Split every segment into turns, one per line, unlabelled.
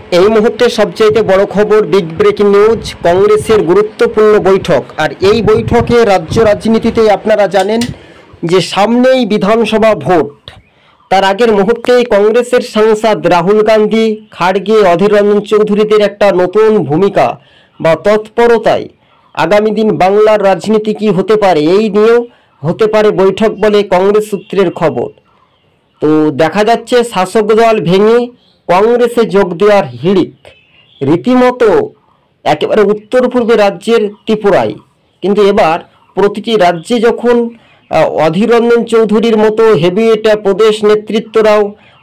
এই মুহূর্তে সবচাইতে বড় খবর, বিগ ব্রেকিং নিউজ, কংগ্রেসের গুরুত্বপূর্ণ বৈঠক। আর এই বৈঠকে রাজ্য রাজনীতিতে আপনারা জানেন যে সামনেই বিধানসভা ভোট। তার আগের মুহূর্তেই কংগ্রেসের সাংসদ রাহুল গান্ধী, খাড়গে, অধীর রঞ্জন চৌধুরীদের একটা নতুন ভূমিকা বা তৎপরতায় আগামী দিন বাংলার রাজনীতি কী হতে পারে এই নিয়েও হতে পারে বৈঠক বলে কংগ্রেস সূত্রের খবর। তো দেখা যাচ্ছে শাসক দল ভেঙে কংগ্রেসে যোগ দেওয়ার হিড়িক রীতিমতো একেবারে উত্তর পূর্বে রাজ্যের ত্রিপুরায়। কিন্তু এবার প্রতিটি রাজ্যে যখন অধীর রঞ্জন চৌধুরীর মতো হেভিওয়েট প্রদেশ নেতৃত্বরাও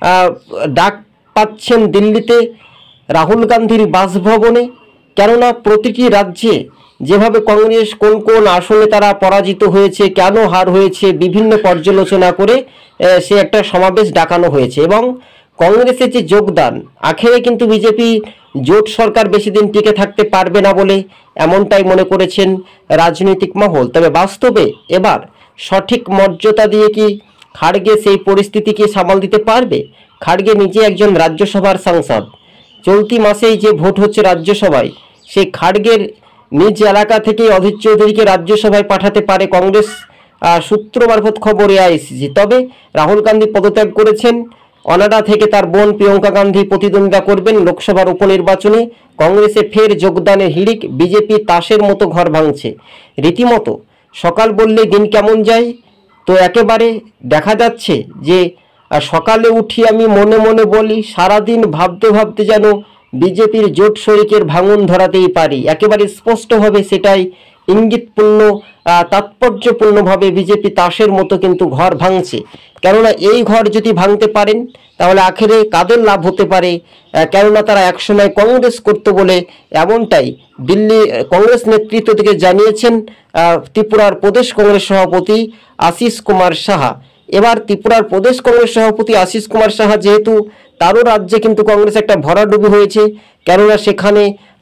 ডাক পাচ্ছেন দিল্লিতে রাহুল গান্ধীর বাসভবনে, কেননা প্রতিটি রাজ্যে যেভাবে কংগ্রেস কোন কোন আসনে তারা পরাজিত হয়েছে, কেন হার হয়েছে, বিভিন্ন পর্যালোচনা করে সে একটা সমাবেশ ডাকানো হয়েছে। এবং কংগ্রেসের যে যোগদান, আখেরে কিন্তু বিজেপি জোট সরকার বেশি দিন টিকে থাকতে পারবে না বলে এমনটাই মনে করেছেন রাজনৈতিক মহল। তবে বাস্তবে এবার সঠিক মর্যাদা দিয়ে কি খাড়গে সেই পরিস্থিতিকে সামাল দিতে পারবে? খাড়গে নিজে একজন রাজ্যসভার সাংসদ। চলতি মাসেই যে ভোট হচ্ছে রাজ্যসভায়, সেই খাড়গের নিজ এলাকা থেকেই অধীর চৌধুরীকে রাজ্যসভায় পাঠাতে পারে কংগ্রেস, সূত্র মারফত খবর এআইসিসি। তবে রাহুল গান্ধী পদত্যাগ করেছেন, অনাডা থেকে তার বোন প্রিয়ঙ্কা গান্ধী প্রতিদ্বন্দ্বিতা করবেন লোকসভার উপনির্বাচনে। কংগ্রেসে ফের যোগদানের হিড়িক, বিজেপি তাসের মতো ঘর ভাঙছে রীতিমতো। সকাল বললে দিন কেমন যায়, তো একেবারে দেখা যাচ্ছে যে সকালে উঠি আমি মনে মনে বলি, সারাদিন ভাবতে ভাবতে যেন বিজেপির জোট শরিকের ভাঙন ধরাতেই পারি। একেবারে স্পষ্টভাবে সেটাই ইঙ্গিতপূর্ণ, তাৎপর্যপূর্ণভাবে বিজেপি তাসের মতো কিন্তু ঘর ভাঙছে। কেননা এই ঘর যদি ভাঙতে পারেন তাহলে আখেরে কাদের লাভ হতে পারে, কেননা তারা একসময় কংগ্রেস করতে বলে এমনটাই দিল্লি কংগ্রেস নেতৃত্ব থেকে জানিয়েছেন ত্রিপুরার প্রদেশ কংগ্রেস সভাপতি আশিস কুমার সাহা। এবার ত্রিপুরার প্রদেশ কংগ্রেস সভাপতি আশিস কুমার সাহা, যেহেতু তারও রাজ্যে কিন্তু কংগ্রেস একটা ভরাডুবি হয়েছে, কেননা সেখানে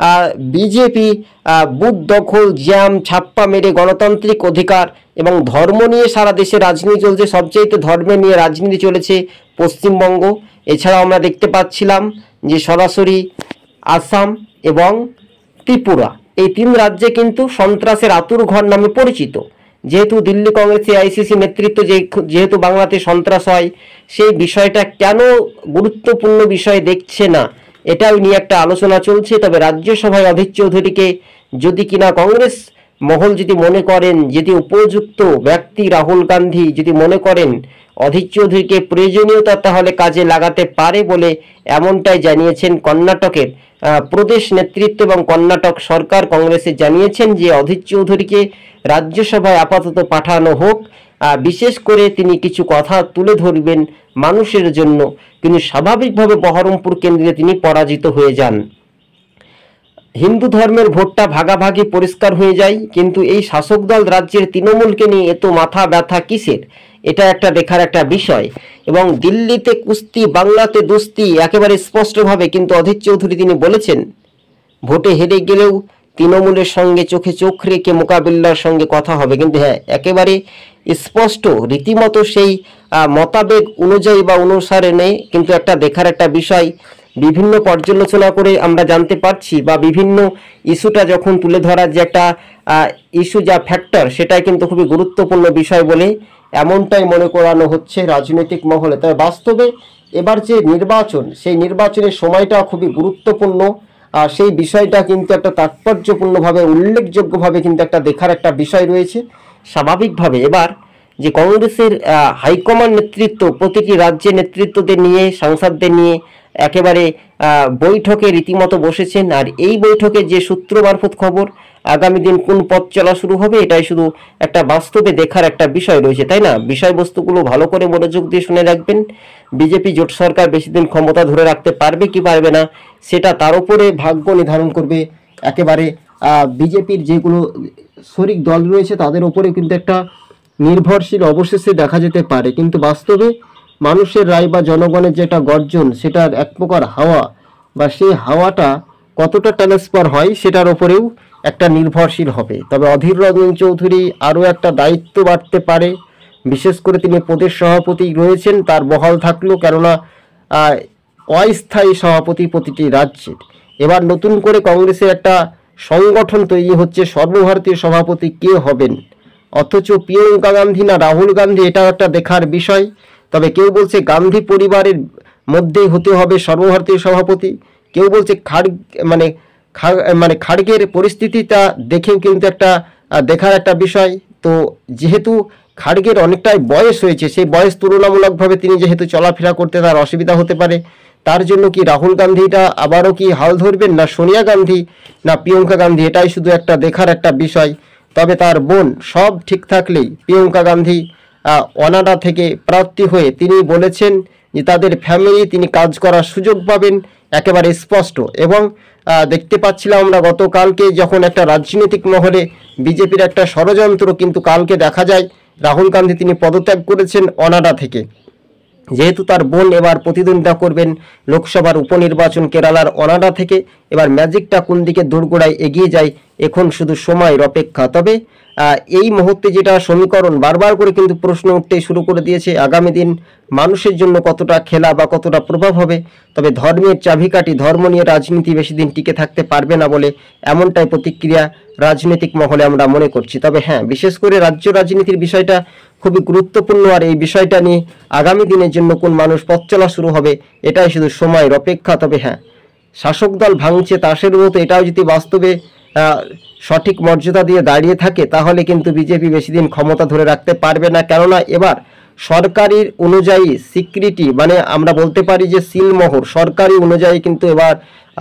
বিজেপি বুথ দখল, জ্যাম, ছাপ্পা মেরে গণতান্ত্রিক অধিকার এবং ধর্ম নিয়ে সারা দেশে রাজনীতি চলছে। সবচেয়ে ধর্মে নিয়ে রাজনীতি চলেছে পশ্চিমবঙ্গ। এছাড়াও আমরা দেখতে পাচ্ছিলাম যে সরাসরি আসাম এবং ত্রিপুরা, এই তিন রাজ্যে কিন্তু সন্ত্রাসের আতুর ঘর নামে পরিচিত। যেহেতু দিল্লি কংগ্রেস এআইসিসি নেতৃত্ব যেহেতু বাংলাতে সন্ত্রাস হয়, সেই বিষয়টা কেন গুরুত্বপূর্ণ বিষয় দেখছে না, এটাও নিয়ে একটা আলোচনা চলছে। তবে রাজ্যসভায় অধীর চৌধুরীকে যদি কিনা কংগ্রেস মহল যদি মনে করেন, যদি উপযুক্ত ব্যক্তি রাহুল গান্ধী যদি মনে করেন অধীর চৌধুরীকে প্রয়োজনীয়তা, তাহলে কাজে লাগাতে পারে বলে এমনটাই জানিয়েছেন কর্ণাটকের প্রদেশ নেতৃত্ব এবং কর্ণাটক সরকার। কংগ্রেসে জানিয়েছেন যে অধীর চৌধুরীকে রাজ্যসভায় আপাতত পাঠানো হোক, বিশেষ করে তিনি কিছু কথা তুলে ধরবেন মানুষের জন্য। কিন্তু স্বাভাবিকভাবে বহরমপুর কেন্দ্রে তিনি পরাজিত হয়ে যান। হিন্দু ধর্মের ভোটটা ভাগাভাগি পরিষ্কার হয়ে যায়, কিন্তু এই শাসক দল রাজ্যের তৃণমূলকে নিয়ে এত মাথা ব্যথা কিসের, এটা একটা দেখার একটা বিষয়। এবং দিল্লিতে কুস্তি, বাংলাতে দুস্তি, একেবারে স্পষ্টভাবে কিন্তু অধীর চৌধুরী তিনি বলেছেন ভোটে হেরে গেলেও তৃণমূলের সঙ্গে চোখে চোখ রেখে মোকাবিলার সঙ্গে কথা হবে। কিন্তু হ্যাঁ, একেবারে স্পষ্ট রীতিমতো সেই মতাবেগ অনুযায়ী বা অনুসারে নেই, কিন্তু একটা দেখার একটা বিষয়। বিভিন্ন পর্যালোচনা করে আমরা জানতে পারছি, বা বিভিন্ন ইস্যুটা যখন তুলে ধরার যে একটা ইস্যু যা ফ্যাক্টর, সেটাই কিন্তু খুবই গুরুত্বপূর্ণ বিষয় বলে এমনটাই মনে করানো হচ্ছে রাজনৈতিক মহলে। তবে বাস্তবে এবার যে নির্বাচন, সেই নির্বাচনের সময়টা খুবই গুরুত্বপূর্ণ, আর সেই বিষয়টা কিন্তু একটা তাৎপর্যপূর্ণভাবে উল্লেখযোগ্যভাবে কিন্তু একটা দেখার একটা বিষয় রয়েছে। স্বাভাবিকভাবে এবার যে কংগ্রেসের হাইকমান্ড নেতৃত্ব প্রতিটি রাজ্যের নেতৃত্বদের নিয়ে, সাংসদদের নিয়ে একেবারে বৈঠকে রীতিমতো বসেছেন। আর এই বৈঠকে যে সূত্র মারফত খবর, আগামী দিন কোন পথ চলা শুরু হবে, এটাই শুধু একটা বাস্তবে দেখার একটা বিষয় রয়েছে, তাই না? বিষয়বস্তুগুলো ভালো করে মনোযোগ দিয়ে শুনে রাখবেন। বিজেপি জোট সরকার বেশি দিন ক্ষমতা ধরে রাখতে পারবে কি পারবে না, সেটা তার উপরে ভাগ্য নির্ধারণ করবে। একেবারে বিজেপির যেগুলো শরিক দল রয়েছে তাদের উপরে কিন্তু একটা নির্ভরশীল অবশেষে দেখা যেতে পারে। কিন্তু বাস্তবে মানুষের রায় বা জনগণের যেটা গর্জন, সেটার এক প্রকার হাওয়া, বা সেই হাওয়াটা কতটা ট্রান্সফার হয় সেটার ওপরেও একটা নির্ভরশীল হবে। তবে অধীর রঞ্জন চৌধুরী আরও একটা দায়িত্ব বাড়তে পারে, বিশেষ করে তিনি প্রদেশ সভাপতি রয়েছেন, তার বহাল থাকলো। কেননা অস্থায়ী সভাপতি প্রতিটি রাজ্যের। এবার নতুন করে কংগ্রেসের একটা সংগঠন তৈরি হচ্ছে, সর্বভারতীয় সভাপতি কে হবেন, অথচ প্রিয়ঙ্কা গান্ধী না রাহুল গান্ধী, এটাও একটা দেখার বিষয়। তবে কেউ বলছে গান্ধী পরিবারের মধ্যেই হতে হবে সর্বভারতীয় সভাপতি, কেউ বলছে খাড়গের পরিস্থিতিটা দেখেও কিন্তু একটা দেখার একটা বিষয়। তো যেহেতু খাড়গের অনেকটাই বয়স হয়েছে, সেই বয়স তুলনামূলকভাবে তিনি যেহেতু চলাফেরা করতে তার অসুবিধা হতে পারে, তার জন্য কি রাহুল গান্ধীটা আবারও কি হাল ধরবেন, না সোনিয়া গান্ধী, না প্রিয়ঙ্কা গান্ধী, এটাই শুধু একটা দেখার একটা বিষয়। তবে তার বোন সব ঠিক থাকলেই প্রিয়ঙ্কা গান্ধী ওনাডা থেকে প্রার্থী হয়ে তিনি বলেছেন যে তাদের ফ্যামিলি তিনি কাজ করার সুযোগ পাবেন, একেবারে স্পষ্ট। এবং দেখতে পাচ্ছিলাম আমরা গতকালকে যখন একটা রাজনৈতিক মহলে বিজেপির একটা ষড়যন্ত্র, কিন্তু কালকে দেখা যায় রাহুল গান্ধী তিনি পদত্যাগ করেছেন ওনাডা থেকে, যেহেতু তার বোন এবার প্রতিদ্বন্দ্বিতা করবেন লোকসভার উপনির্বাচন কেরালার ওনাডা থেকে। এবার ম্যাজিকটা কোন দিকে দোরগোড়ায় এগিয়ে যায় এখন শুধু সময়ের অপেক্ষা। তবে এই মুহূর্তে যেটা সমীকরণ বারবার করে কিন্তু প্রশ্ন উঠতে শুরু করে দিয়েছে, আগামী দিন মানুষের জন্য কতটা খেলা বা কতটা প্রভাব হবে। তবে ধর্মের চাবিকাঠি, ধর্ম নিয়ে রাজনীতি বেশি দিন টিকে থাকতে পারবে না বলে এমনটাই প্রতিক্রিয়া রাজনৈতিক মহলে আমরা মনে করছি। তবে হ্যাঁ, বিশেষ করে রাজ্য রাজনীতির বিষয়টা খুবই গুরুত্বপূর্ণ, আর এই বিষয়টা নিয়ে আগামী দিনের জন্য কোন মানুষ পথ চলা শুরু হবে এটাই শুধু সময়ের অপেক্ষা। তবে হ্যাঁ, শাসক দল ভাঙছে তাসের মতো, এটাও যদি বাস্তবে সঠিক মর্যাদা দিয়ে দাঁড়িয়ে থাকে তাহলে কিন্তু বিজেপি বেশি দিন ক্ষমতা ধরে রাখতে পারবে না। কেননা এবার সরকারের অনুযায়ী স্বীকৃতি, মানে আমরা বলতে পারি যে সিলমোহর সরকারি অনুযায়ী কিন্তু এবার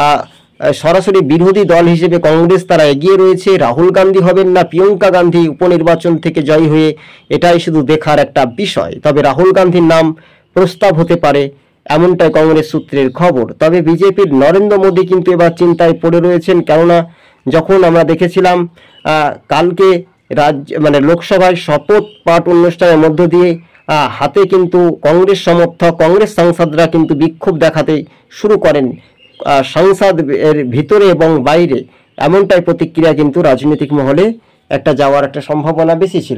সরাসরি বিরোধী দল হিসেবে কংগ্রেস তারা এগিয়ে রয়েছে। রাহুল গান্ধী হবেন না প্রিয়ঙ্কা গান্ধী উপনির্বাচন থেকে জয়ী হয়ে, এটাই শুধু দেখার একটা বিষয়। তবে রাহুল গান্ধীর নাম প্রস্তাব হতে পারে, এমনটাই কংগ্রেস সূত্রের খবর। তবে বিজেপির নরেন্দ্র মোদী কিন্তু এবার চিন্তায় পড়ে রয়েছেন, কেননা যখন আমরা দেখেছিলাম কালকে লোকসভায় শপথ পাঠ অনুষ্ঠানের মধ্য দিয়ে হাতে কিন্তু কংগ্রেস সমর্থক, কংগ্রেস সাংসদরা কিন্তু বিক্ষোভ দেখাতে শুরু করেন সংসদ এর ভিতরে এবং বাইরে, এমনটাই প্রতিক্রিয়া কিন্তু রাজনৈতিক মহলে একটা যাওয়ার একটা সম্ভাবনা বেশি ছিল।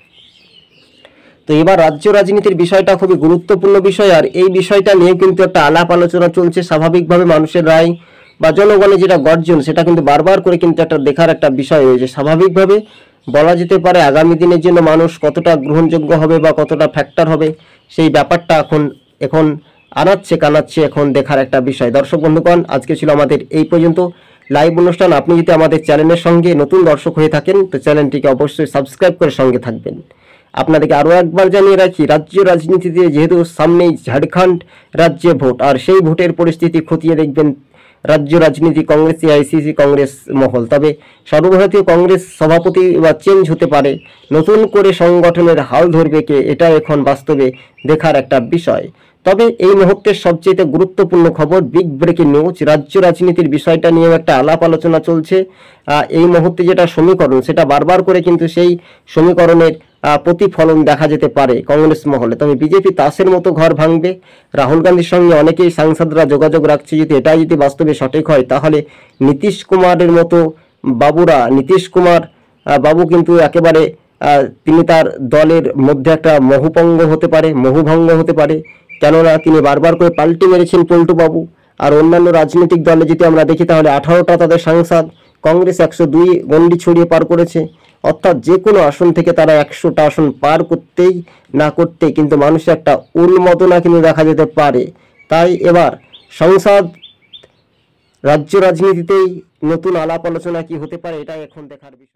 তো এবার রাজ্য রাজনীতির বিষয়টা খুবই গুরুত্বপূর্ণ বিষয়, আর এই বিষয়টা নিয়ে কিন্তু একটা আলাপ আলোচনা চলছে। স্বাভাবিকভাবে মানুষের রায় বা জনগণের যেটা গর্জন, সেটা কিন্তু বারবার করে কিন্তু একটা দেখার একটা বিষয় হয়েছে। স্বাভাবিকভাবে বলা যেতে পারে আগামী দিনের জন্য মানুষ কতটা গ্রহণযোগ্য হবে বা কতটা ফ্যাক্টর হবে, সেই ব্যাপারটা এখন আনাচ্ছে কানাচ্ছে এখন দেখার একটা বিষয়। দর্শক বন্ধুগণ, আজকে ছিল আমাদের এই পর্যন্ত লাইভ অনুষ্ঠান। আপনি যদি আমাদের চ্যানেলের সঙ্গে নতুন দর্শক হয়ে থাকেন তো চ্যানেলটিকে অবশ্যই সাবস্ক্রাইব করে সঙ্গে থাকবেন। আপনাদেরকে আরও একবার জানিয়ে রাখি, রাজ্য রাজনীতিতে যেহেতু সামনেই ঝাড়খণ্ড রাজ্যে ভোট, আর সেই ভোটের পরিস্থিতি খতিয়ে দেখবেন রাজ্য রাজনীতি, কংগ্রেস, এআইসিসি, কংগ্রেস মহল। তবে সর্বভারতীয় কংগ্রেস সভাপতি বা চেঞ্জ হতে পারে, নতুন করে সংগঠনের হাল ধরবে কে, এটা এখন বাস্তবে দেখার একটা বিষয়। তবে এই মুহূর্তের সবচেয়ে গুরুত্বপূর্ণ খবর, বিগ ব্রেকিং নিউজ, রাজ্য রাজনীতির বিষয়টা নিয়েও একটা আলাপ আলোচনা চলছে। এই মুহূর্তে যেটা সমীকরণ, সেটা বারবার করে কিন্তু সেই সমীকরণের প্রতিফলন দেখা যেতে পারে কংগ্রেস মহলে। তবে বিজেপি তাসের মতো ঘর ভাঙবে। রাহুল গান্ধীর সঙ্গে অনেকেই সাংসদরা যোগাযোগ রাখছে, যদি এটাই যদি বাস্তবে সঠিক হয় তাহলে নীতিশ কুমারের মতো নীতিশ কুমার বাবু কিন্তু একেবারে তিনি তার দলের মধ্যে একটা মোহভঙ্গ হতে পারে, কেননা তিনি বারবার করে পাল্টি মেরেছেন পল্টু বাবু। আর অন্যান্য রাজনৈতিক দলে যদি আমরা দেখি তাহলে 18টা তাদের সাংসদ, কংগ্রেস 102 গন্ডি ছড়িয়ে পার করেছে। অর্থাৎ যে কোনো আসন থেকে তারা 100টা আসন পার করতেই না করতেই কিন্তু মানুষের একটা উন্মাদনা কিন্তু দেখা যেতে পারে। তাই এবার সংসদ রাজ্য রাজনীতিতেই নতুন আলাপ আলোচনা কি হতে পারে, এটাই এখন দেখার বিষয়।